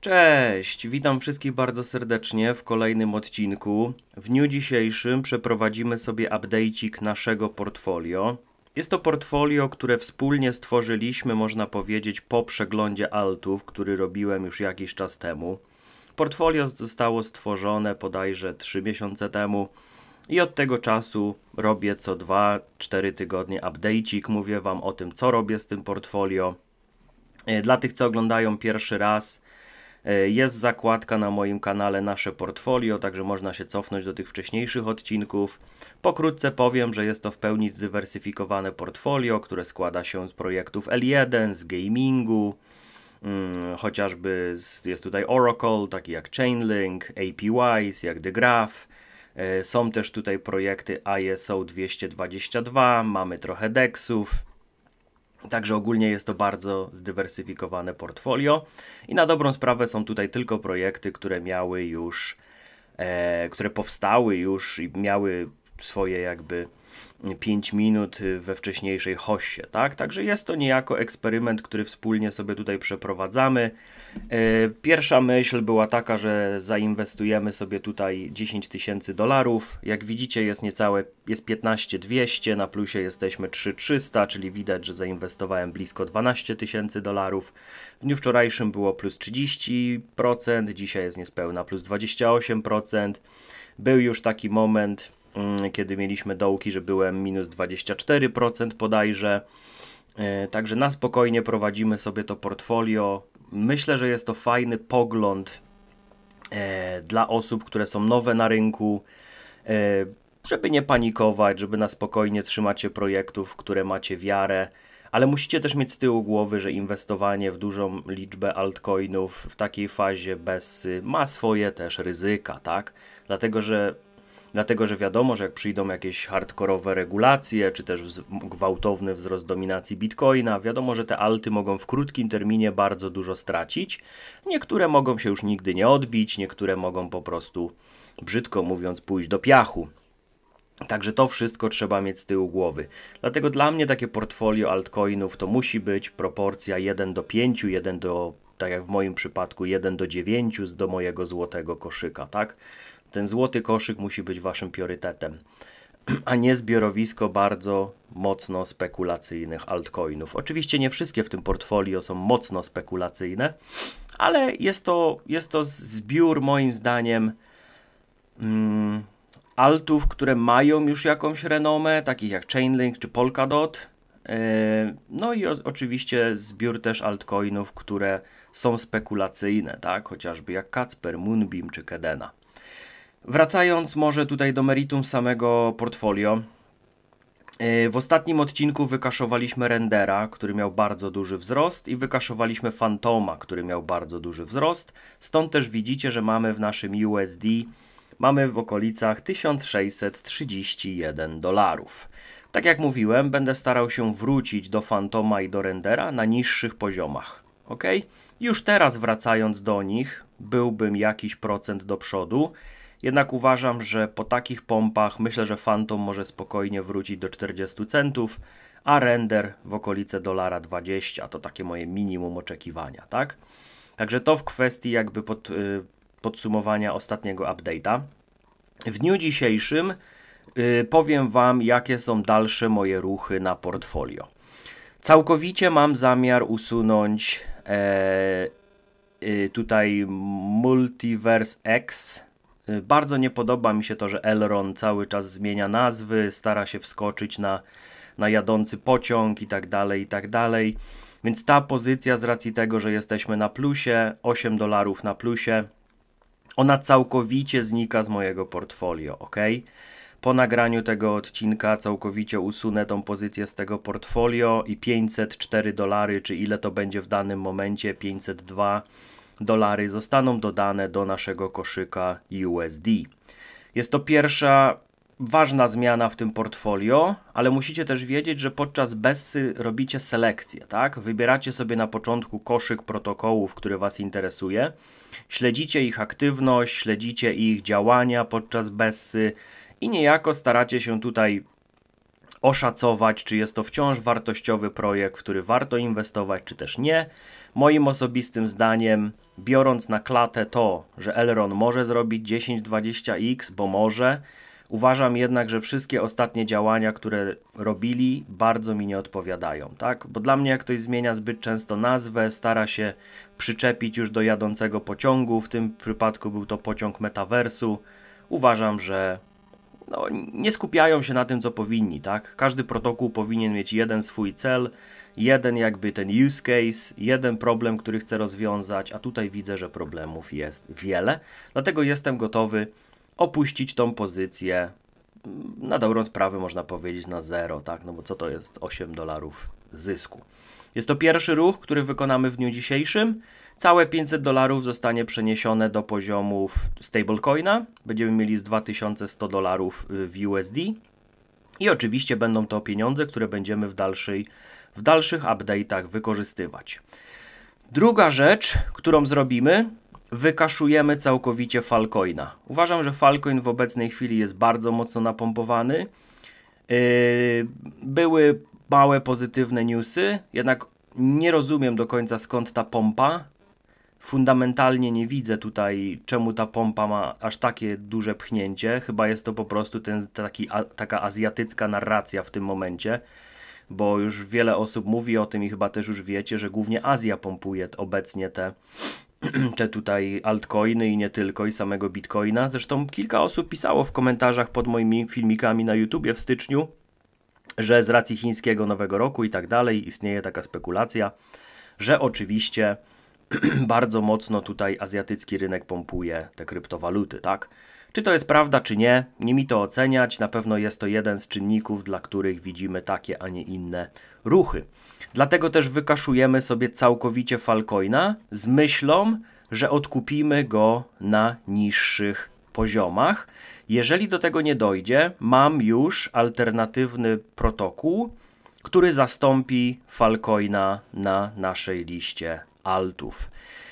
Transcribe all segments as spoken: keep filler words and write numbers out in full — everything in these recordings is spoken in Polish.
Cześć, witam wszystkich bardzo serdecznie w kolejnym odcinku. W dniu dzisiejszym przeprowadzimy sobie update'ik naszego portfolio. Jest to portfolio, które wspólnie stworzyliśmy, można powiedzieć, po przeglądzie altów, który robiłem już jakiś czas temu. Portfolio zostało stworzone bodajże trzy miesiące temu i od tego czasu robię co dwa cztery tygodnie update'ik. Mówię wam o tym, co robię z tym portfolio. Dla tych, co oglądają pierwszy raz, jest zakładka na moim kanale Nasze Portfolio, także można się cofnąć do tych wcześniejszych odcinków. Pokrótce powiem, że jest to w pełni zdywersyfikowane portfolio, które składa się z projektów L jeden, z gamingu, hmm, chociażby z, jest tutaj Oracle, taki jak Chainlink, A P Ys, jak The Graph. Są też tutaj projekty I S O dwieście dwadzieścia dwa, mamy trochę deksów. Także ogólnie jest to bardzo zdywersyfikowane portfolio i na dobrą sprawę są tutaj tylko projekty, które miały już, e, które powstały już i miały swoje jakby pięć minut we wcześniejszej hossie, tak? Także jest to niejako eksperyment, który wspólnie sobie tutaj przeprowadzamy. E, pierwsza myśl była taka, że zainwestujemy sobie tutaj dziesięć tysięcy dolarów. Jak widzicie, jest niecałe, jest piętnaście tysięcy dwieście, na plusie jesteśmy trzy tysiące trzysta, czyli widać, że zainwestowałem blisko dwanaście tysięcy dolarów. W dniu wczorajszym było plus trzydzieści procent, dzisiaj jest niespełna plus dwadzieścia osiem procent. Był już taki moment, kiedy mieliśmy dołki, że byłem minus dwadzieścia cztery procent bodajże. Także na spokojnie prowadzimy sobie to portfolio. Myślę, że jest to fajny pogląd e, dla osób, które są nowe na rynku, e, żeby nie panikować, żeby na spokojnie trzymać się projektów, w które macie wiarę, ale musicie też mieć z tyłu głowy, że inwestowanie w dużą liczbę altcoinów w takiej fazie bez ma swoje też ryzyka, tak? Dlatego, że Dlatego, że wiadomo, że jak przyjdą jakieś hardkorowe regulacje, czy też gwałtowny wzrost dominacji Bitcoina, wiadomo, że te alty mogą w krótkim terminie bardzo dużo stracić. Niektóre mogą się już nigdy nie odbić, niektóre mogą po prostu, brzydko mówiąc, pójść do piachu. Także to wszystko trzeba mieć z tyłu głowy. Dlatego dla mnie takie portfolio altcoinów to musi być proporcja jeden do pięciu, jeden do, tak jak w moim przypadku, jeden do dziewięciu do mojego złotego koszyka, tak? Ten złoty koszyk musi być waszym priorytetem, a nie zbiorowisko bardzo mocno spekulacyjnych altcoinów. Oczywiście nie wszystkie w tym portfolio są mocno spekulacyjne, ale jest to, jest to zbiór moim zdaniem mm, altów, które mają już jakąś renomę, takich jak Chainlink czy Polkadot. Yy, no i o, oczywiście zbiór też altcoinów, które są spekulacyjne, tak? Chociażby jak Kacper, Moonbeam czy Kedena. Wracając może tutaj do meritum samego portfolio. W ostatnim odcinku wykaszowaliśmy Rendera, który miał bardzo duży wzrost, i wykaszowaliśmy Fantoma, który miał bardzo duży wzrost. Stąd też widzicie, że mamy w naszym U S D mamy w okolicach tysiąc sześćset trzydzieści jeden dolarów. Tak jak mówiłem, będę starał się wrócić do Fantoma i do Rendera na niższych poziomach. Ok? Już teraz wracając do nich, byłbym jakiś procent do przodu. Jednak uważam, że po takich pompach myślę, że Phantom może spokojnie wrócić do czterdziestu centów, a Render w okolice dolara dwadzieścia. To takie moje minimum oczekiwania, tak? Także to w kwestii jakby pod, y, podsumowania ostatniego update'a. W dniu dzisiejszym y, powiem wam, jakie są dalsze moje ruchy na portfolio. Całkowicie mam zamiar usunąć e, y, tutaj Multiverse X. Bardzo nie podoba mi się to, że Elron cały czas zmienia nazwy, stara się wskoczyć na, na jadący pociąg i tak dalej, i tak dalej. Więc ta pozycja z racji tego, że jesteśmy na plusie, osiem dolarów na plusie, ona całkowicie znika z mojego portfolio, ok? Po nagraniu tego odcinka całkowicie usunę tą pozycję z tego portfolio i pięćset cztery dolary, czy ile to będzie w danym momencie, pięćset dwa dolary zostaną dodane do naszego koszyka U S D. Jest to pierwsza ważna zmiana w tym portfolio, ale musicie też wiedzieć, że podczas Bessy robicie selekcję, tak? Wybieracie sobie na początku koszyk protokołów, który was interesuje, śledzicie ich aktywność, śledzicie ich działania podczas Bessy i niejako staracie się tutaj oszacować, czy jest to wciąż wartościowy projekt, w który warto inwestować, czy też nie. Moim osobistym zdaniem biorąc na klatę to, że Elrond może zrobić dziesięć dwadzieścia iks, bo może, uważam jednak, że wszystkie ostatnie działania, które robili, bardzo mi nie odpowiadają, tak? Bo dla mnie jak ktoś zmienia zbyt często nazwę, stara się przyczepić już do jadącego pociągu, w tym przypadku był to pociąg metaversu, uważam, że no, nie skupiają się na tym, co powinni, tak? Każdy protokół powinien mieć jeden swój cel, jeden jakby ten use case, jeden problem, który chce rozwiązać, a tutaj widzę, że problemów jest wiele, dlatego jestem gotowy opuścić tą pozycję na dobrą sprawę, można powiedzieć, na zero, tak? No bo co to jest osiem dolarów zysku? Jest to pierwszy ruch, który wykonamy w dniu dzisiejszym. Całe pięćset dolarów zostanie przeniesione do poziomów stablecoina. Będziemy mieli z dwa tysiące sto dolarów w U S D. I oczywiście będą to pieniądze, które będziemy w, dalszej, w dalszych update'ach wykorzystywać. Druga rzecz, którą zrobimy, wykaszujemy całkowicie Falcoina. Uważam, że Falcoin w obecnej chwili jest bardzo mocno napompowany. Yy, były małe pozytywne newsy, jednak nie rozumiem do końca, skąd ta pompa. Fundamentalnie nie widzę tutaj, czemu ta pompa ma aż takie duże pchnięcie. Chyba jest to po prostu ten, taki, a, taka azjatycka narracja w tym momencie, bo już wiele osób mówi o tym i chyba też już wiecie, że głównie Azja pompuje obecnie te, te tutaj altcoiny i nie tylko, i samego bitcoina. Zresztą kilka osób pisało w komentarzach pod moimi filmikami na YouTubie w styczniu, że z racji chińskiego Nowego Roku i tak dalej istnieje taka spekulacja, że oczywiście bardzo mocno tutaj azjatycki rynek pompuje te kryptowaluty, tak? Czy to jest prawda, czy nie? Nie mi to oceniać. Na pewno jest to jeden z czynników, dla których widzimy takie, a nie inne ruchy. Dlatego też wykaszujemy sobie całkowicie Falcoina z myślą, że odkupimy go na niższych poziomach. Jeżeli do tego nie dojdzie, mam już alternatywny protokół, który zastąpi Falcoina na naszej liście altów.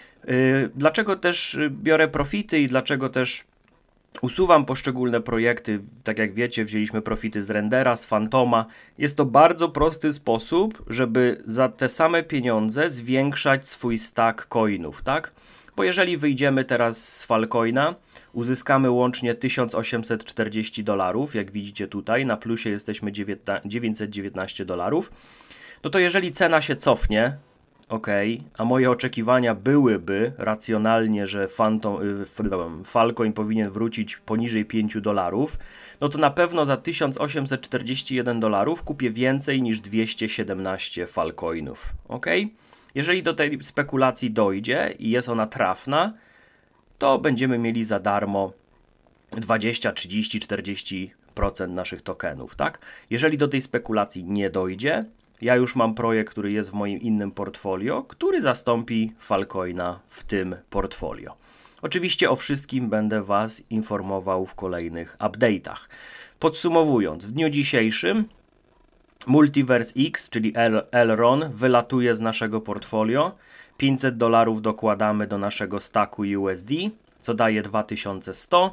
Yy, dlaczego też biorę profity i dlaczego też usuwam poszczególne projekty? Tak jak wiecie, wzięliśmy profity z Rendera, z Fantoma. Jest to bardzo prosty sposób, żeby za te same pieniądze zwiększać swój stack coinów, tak? Bo jeżeli wyjdziemy teraz z Falcoina, uzyskamy łącznie tysiąc osiemset czterdzieści dolarów, jak widzicie tutaj, na plusie jesteśmy dziewięćset dziewiętnaście dolarów, no to jeżeli cena się cofnie, ok, a moje oczekiwania byłyby racjonalnie, że Phantom, Falcoin powinien wrócić poniżej pięć dolarów, no to na pewno za tysiąc osiemset czterdzieści jeden dolarów kupię więcej niż dwieście siedemnaście Falcoinów, ok? Jeżeli do tej spekulacji dojdzie i jest ona trafna, to będziemy mieli za darmo dwadzieścia, trzydzieści, czterdzieści procent naszych tokenów, tak? Jeżeli do tej spekulacji nie dojdzie, ja już mam projekt, który jest w moim innym portfolio, który zastąpi Falcoina w tym portfolio. Oczywiście o wszystkim będę Was informował w kolejnych update'ach. Podsumowując, w dniu dzisiejszym Multiverse X, czyli Elrond, wylatuje z naszego portfolio. pięćset dolarów dokładamy do naszego stacku U S D, co daje dwa tysiące sto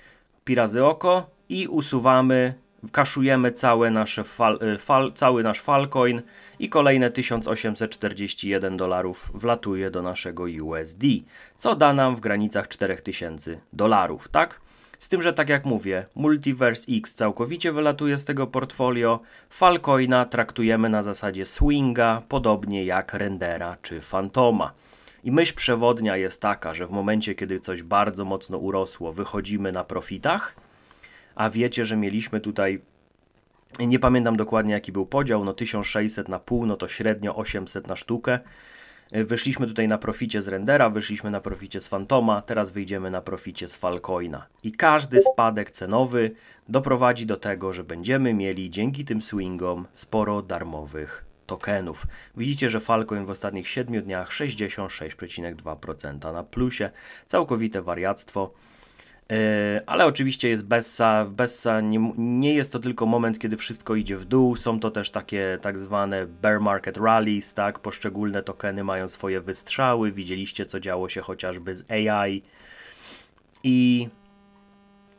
pi razy oko i usuwamy, kaszujemy całe nasze fal, fal, cały nasz Falcoin i kolejne tysiąc osiemset czterdzieści jeden dolarów wlatuje do naszego U S D, co da nam w granicach cztery tysiące dolarów, tak? Z tym, że tak jak mówię, Multiverse X całkowicie wylatuje z tego portfolio, Falcoina traktujemy na zasadzie swinga, podobnie jak Rendera czy Fantoma. I myśl przewodnia jest taka, że w momencie, kiedy coś bardzo mocno urosło, wychodzimy na profitach, a wiecie, że mieliśmy tutaj, nie pamiętam dokładnie jaki był podział, no tysiąc sześćset na pół, no to średnio osiemset na sztukę. Wyszliśmy tutaj na proficie z Rendera, wyszliśmy na proficie z Fantoma, teraz wyjdziemy na proficie z Falcoina. I każdy spadek cenowy doprowadzi do tego, że będziemy mieli dzięki tym swingom sporo darmowych tokenów. Widzicie, że Falcoin w ostatnich siedmiu dniach sześćdziesiąt sześć przecinek dwa procent na plusie, całkowite wariactwo. Yy, ale oczywiście jest Bessa, Bessa nie, nie jest to tylko moment, kiedy wszystko idzie w dół, są to też takie tak zwane bear market rallies, tak? Poszczególne tokeny mają swoje wystrzały, widzieliście co działo się chociażby z A I i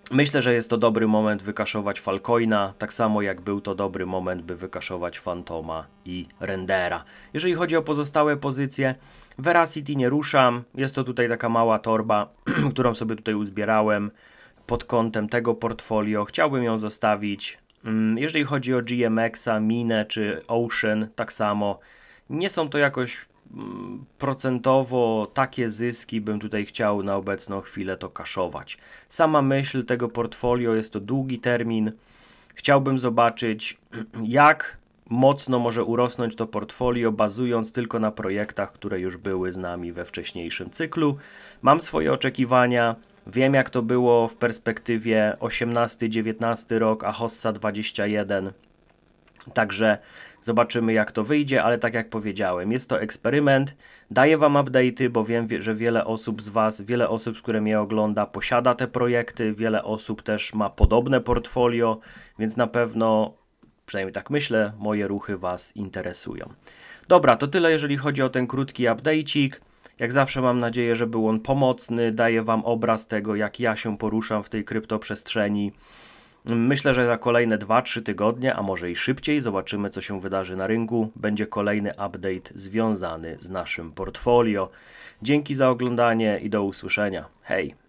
Myślę, że jest to dobry moment wykaszować Falcoina, tak samo jak był to dobry moment, by wykaszować Fantoma i Rendera. Jeżeli chodzi o pozostałe pozycje, Veracity nie ruszam, jest to tutaj taka mała torba, którą sobie tutaj uzbierałem pod kątem tego portfolio, chciałbym ją zostawić. Jeżeli chodzi o G M X-a, Minę czy Ocean, tak samo, nie są to jakoś procentowo takie zyski, bym tutaj chciał na obecną chwilę to kaszować. Sama myśl tego portfolio, jest to długi termin. Chciałbym zobaczyć, jak mocno może urosnąć to portfolio, bazując tylko na projektach, które już były z nami we wcześniejszym cyklu. Mam swoje oczekiwania, wiem jak to było w perspektywie osiemnasty dziewiętnasty rok, a Hossa dwadzieścia jeden. Także zobaczymy jak to wyjdzie, ale tak jak powiedziałem, jest to eksperyment, daję wam update'y, bo wiem, że wiele osób z was, wiele osób, które mnie ogląda, posiada te projekty, wiele osób też ma podobne portfolio, więc na pewno, przynajmniej tak myślę, moje ruchy was interesują. Dobra, to tyle jeżeli chodzi o ten krótki update'cik. Jak zawsze mam nadzieję, że był on pomocny, daje wam obraz tego, jak ja się poruszam w tej kryptoprzestrzeni. Myślę, że za kolejne dwa trzy tygodnie, a może i szybciej, zobaczymy co się wydarzy na rynku. Będzie kolejny update związany z naszym portfolio. Dzięki za oglądanie i do usłyszenia. Hej!